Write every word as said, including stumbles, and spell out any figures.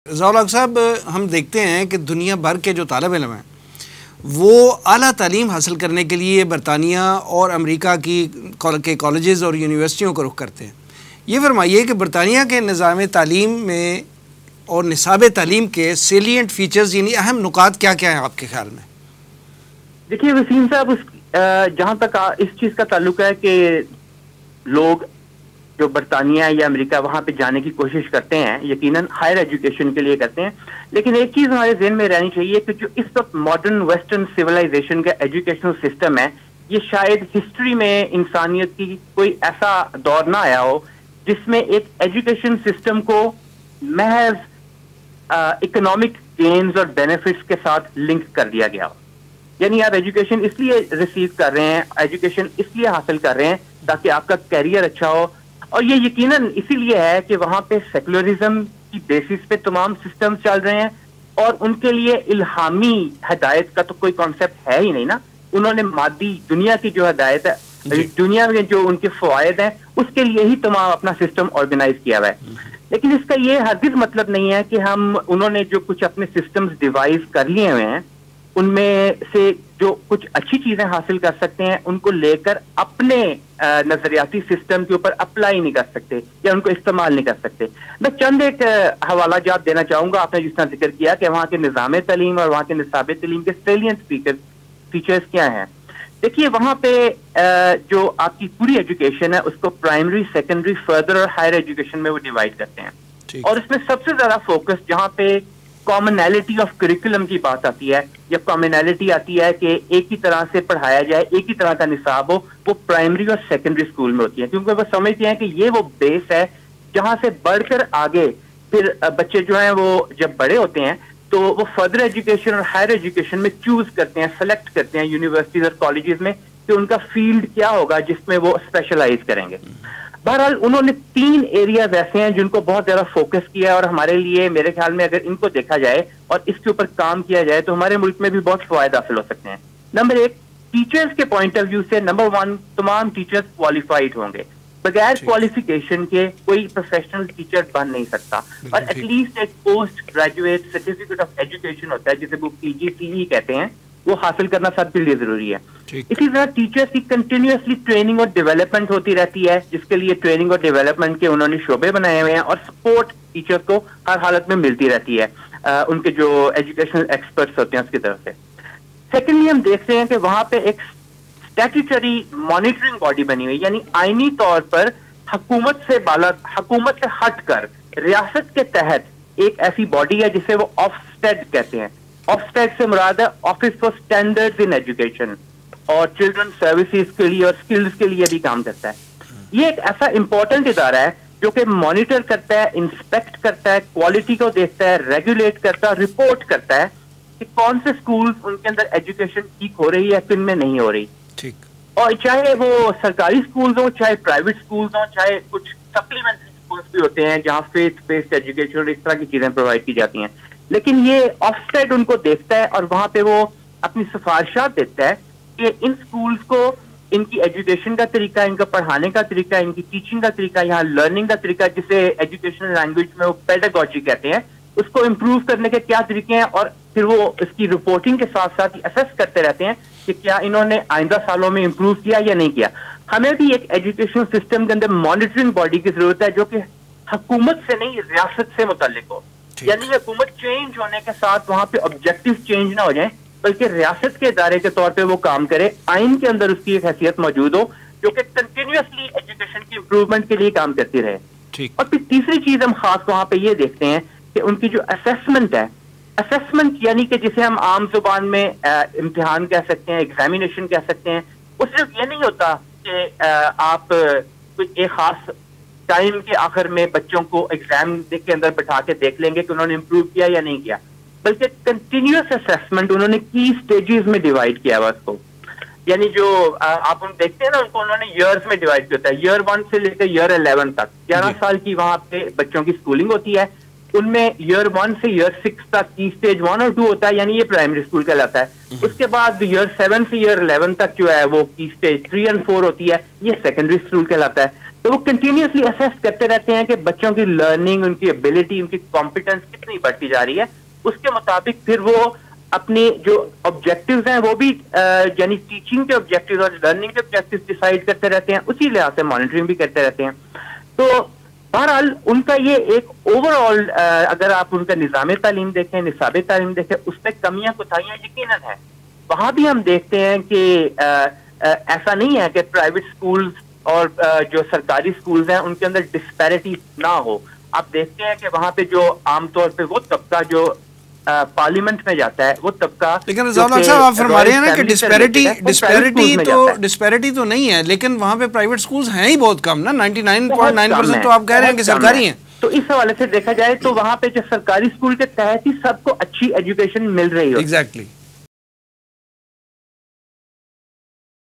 ضیاء صاحب، ہم دیکھتے ہیں کہ دنیا بھر کے جو طالب علم ہیں وہ اعلیٰ تعلیم حاصل کرنے کے لیے برطانیہ اور امریکہ کی کے کالجز اور یونیورسٹیوں کو رخ کرتے ہیں. یہ فرمائیے کہ برطانیہ کے نظام تعلیم میں اور نصاب تعلیم کے سیلینٹ فیچرز یعنی اہم نکات کیا کیا ہیں آپ کے خیال میں؟ دیکھیے وسیم صاحب، اس جہاں تک اس چیز کا تعلق ہے کہ لوگ جو برطانیہ یا امریکہ وہاں پہ جانے کی کوشش کرتے ہیں، یقیناً ہائر ایجوکیشن کے لیے کرتے ہیں، لیکن ایک چیز ہمارے ذہن میں رہنی چاہیے کہ جو اس وقت ماڈرن ویسٹرن سویلائزیشن کا ایجوکیشنل سسٹم ہے، یہ شاید ہسٹری میں انسانیت کی کوئی ایسا دور نہ آیا ہو جس میں ایک ایجوکیشن سسٹم کو محض اکنامک گینز اور بینیفٹس کے ساتھ لنک کر دیا گیا ہو. یعنی آپ ایجوکیشن اس لیے ریسیو کر رہے ہیں، ایجوکیشن اس لیے حاصل کر رہے ہیں تاکہ آپ کا کیریئر اچھا ہو، اور یہ یقیناً اسی لیے ہے کہ وہاں پہ سیکولرزم کی بیسس پہ تمام سسٹم چل رہے ہیں، اور ان کے لیے الہامی ہدایت کا تو کوئی کانسیپٹ ہے ہی نہیں نا. انہوں نے مادی دنیا کی جو ہدایت ہے، دنیا میں جو ان کے فوائد ہیں، اس کے لیے ہی تمام اپنا سسٹم آرگنائز کیا ہوا ہے. لیکن اس کا یہ ہرگز مطلب نہیں ہے کہ ہم انہوں نے جو کچھ اپنے سسٹمز ڈیوائز کر لیے ہوئے ہیں ان میں سے جو کچھ اچھی چیزیں حاصل کر سکتے ہیں ان کو لے کر اپنے نظریاتی سسٹم کے اوپر اپلائی نہیں کر سکتے یا ان کو استعمال نہیں کر سکتے. میں چند ایک حوالہ جات دینا چاہوں گا. آپ نے جس طرح ذکر کیا کہ وہاں کے نظام تعلیم اور وہاں کے نصاب تعلیم کے سیلینٹ فیچرز کیا ہیں. دیکھیے وہاں پہ جو آپ کی پوری ایجوکیشن ہے اس کو پرائمری، سیکنڈری، فردر اور ہائر ایجوکیشن میں وہ ڈیوائڈ کرتے ہیں، اور اس میں سب سے زیادہ فوکس جہاں پہ کامنالٹی آف کریکولم کی بات آتی ہے یا کامنالٹی آتی ہے کہ ایک ہی طرح سے پڑھایا جائے، ایک ہی طرح کا نصاب ہو، وہ پرائمری اور سیکنڈری اسکول میں ہوتی ہے، کیونکہ وہ سمجھتے ہیں کہ یہ وہ بیس ہے جہاں سے بڑھ کر آگے پھر بچے جو ہیں وہ جب بڑے ہوتے ہیں تو وہ فردر ایجوکیشن اور ہائر ایجوکیشن میں چوز کرتے ہیں، سلیکٹ کرتے ہیں یونیورسٹیز اور کالجز میں کہ ان کا فیلڈ کیا ہوگا جس میں وہ اسپیشلائز کریں گے. بہرحال انہوں نے تین ایریاز ایسے ہیں جن کو بہت زیادہ فوکس کیا ہے، اور ہمارے لیے میرے خیال میں اگر ان کو دیکھا جائے اور اس کے اوپر کام کیا جائے تو ہمارے ملک میں بھی بہت فوائد حاصل ہو سکتے ہیں. نمبر ایک، ٹیچرز کے پوائنٹ آف ویو سے نمبر ون، تمام ٹیچرز کوالیفائڈ ہوں گے. بغیر کوالیفیکیشن کے کوئی پروفیشنل ٹیچر بن نہیں سکتا، اور ایٹ لیسٹ ایک post graduate certificate of education ہوتا ہے جسے وہ پی جی سی ای کہتے ہیں، وہ حاصل کرنا سب کے لیے ضروری ہے. اسی طرح ٹیچرز کی کنٹینیوسلی ٹریننگ اور ڈیولپمنٹ ہوتی رہتی ہے، جس کے لیے ٹریننگ اور ڈیولپمنٹ کے انہوں نے شعبے بنائے ہوئے ہیں، اور سپورٹ ٹیچرز کو ہر حالت میں ملتی رہتی ہے ان کے جو ایجوکیشنل ایکسپرٹس ہوتے ہیں اس کی طرف سے. سیکنڈلی ہم دیکھتے ہیں کہ وہاں پہ ایک اسٹیٹوٹری مانیٹرنگ باڈی بنی ہوئی، یعنی آئینی طور پر حکومت سے بالا، حکومت سے ہٹ کر ریاست کے تحت ایک ایسی باڈی ہے جسے وہ آفسٹیڈ کہتے ہیں. آفسٹیڈ سے مراد ہے office for standards in education, اور چلڈرن سروسز کے لیے اور اسکلز کے لیے بھی کام کرتا ہے. یہ ایک ایسا امپورٹنٹ ادارہ ہے جو کہ مانیٹر کرتا ہے، انسپیکٹ کرتا ہے، کوالٹی کو دیکھتا ہے، ریگولیٹ کرتا ہے، رپورٹ کرتا ہے کہ کون سے اسکولز ان کے اندر ایجوکیشن ٹھیک ہو رہی ہے، کن میں نہیں ہو رہی. ٹھیک. اور چاہے وہ سرکاری اسکولز ہوں، چاہے پرائیویٹ اسکولز ہوں، چاہے کچھ سپلیمنٹری اسکولز بھی ہوتے ہیں جہاں فیتھ بیسڈ ایجوکیشن اور اس طرح کی چیزیں پرووائڈ کی جاتی ہیں، لیکن یہ آفسٹیڈ ان کو دیکھتا ہے اور وہاں پہ وہ اپنی سفارشات دیتا ہے کہ ان اسکولز کو ان کی ایجوکیشن کا طریقہ، ان کا پڑھانے کا طریقہ، ان کی ٹیچنگ کا طریقہ، یہاں لرننگ کا طریقہ جسے ایجوکیشنل لینگویج میں وہ پیڈاگوجی کہتے ہیں، اس کو امپروو کرنے کے کیا طریقے ہیں، اور پھر وہ اس کی رپورٹنگ کے ساتھ ساتھ اسیس کرتے رہتے ہیں کہ کیا انہوں نے آئندہ سالوں میں امپروو کیا یا نہیں کیا. ہمیں بھی ایک ایجوکیشنل سسٹم کے اندر مانیٹرنگ باڈی کی ضرورت ہے جو کہ حکومت سے نہیں، ریاست سے متعلق ہو. یعنی حکومت چینج ہونے کے ساتھ وہاں پہ آبجیکٹو چینج نہ ہو جائیں، بلکہ ریاست کے ادارے کے طور پہ وہ کام کرے، آئین کے اندر اس کی ایک حیثیت موجود ہو جو کہ کنٹینیوسلی ایجوکیشن کی امپروومنٹ کے لیے کام کرتی رہے. اور پھر تیسری چیز ہم خاص وہاں پہ یہ دیکھتے ہیں کہ ان کی جو اسیسمنٹ ہے، اسیسمنٹ یعنی کہ جسے ہم عام زبان میں امتحان کہہ سکتے ہیں، ایگزامینیشن کہہ سکتے ہیں، وہ صرف یہ نہیں ہوتا کہ آپ ایک خاص ٹائم کے آخر میں بچوں کو ایگزام کے اندر بٹھا کے دیکھ لیں گے کہ انہوں نے امپروو کیا یا نہیں کیا، بلکہ کنٹینیوس اسیسمنٹ انہوں نے کی اسٹیجز میں ڈیوائڈ کیا ہوا اس کو. یعنی جو آپ ہم دیکھتے ہیں نا ان کو انہوں نے ایئرز میں ڈیوائڈ کیا ہوتا ہے، ایئر ون سے لے کر ایئر الیون تک گیارہ سال کی وہاں پہ بچوں کی اسکولنگ ہوتی ہے. ان میں ایئر ون سے ایئر سکس تک کی اسٹیج ون اور ٹو ہوتا ہے، یعنی یہ پرائمری اسکول کہلاتا ہے. اس کے بعد ایئر سیون سے ایئر الیون تک جو ہے وہ کی اسٹیج تھری اینڈ فور ہوتی ہے، یہ سیکنڈری اسکول کہلاتا ہے. تو وہ کنٹینیوسلی اسیس کرتے رہتے ہیں کہ بچوں کی لرننگ، ان کی ایبلٹی، ان کی کمپیٹنس کتنی بڑھتی جا رہی ہے. اس کے مطابق پھر وہ اپنی جو آبجیکٹیوز ہیں وہ بھی یعنی ٹیچنگ کے آبجیکٹیوز اور لرننگ کے آبجیکٹیوز ڈیسائیڈ کرتے رہتے ہیں، اسی لحاظ سے مانیٹرنگ بھی کرتے رہتے ہیں. تو بہرحال ان کا یہ ایک اوور آل اگر آپ ان کا نظام تعلیم دیکھیں، نصاب تعلیم دیکھیں، اس میں کمیاں کوتاہیاں یقیناً ہیں. وہاں بھی ہم دیکھتے ہیں کہ ایسا نہیں ہے کہ پرائیویٹ سکولز اور جو سرکاری سکولز ہیں ان کے اندر ڈسپیرٹی نہ ہو. آپ دیکھتے ہیں کہ وہاں پہ جو عام طور پہ وہ طبقہ جو پارلیمنٹ میں جاتا ہے وہ طبقہ، لیکن رضا اللہ صاحب آپ فرما رہے ہیں نا کہ ڈسپیرٹی ڈسپیرٹی تو ڈسپیرٹی تو نہیں ہے، لیکن وہاں پہ پرائیویٹ سکولز ہیں ہی بہت کم نا، ninety nine point nine percent تو آپ کہہ رہے ہیں کہ سرکاری ہیں. تو اس حوالے سے دیکھا جائے تو وہاں پہ جو سرکاری اسکول کے تحت ہی سب کو اچھی ایجوکیشن مل رہی ہو. ایگزیکٹلی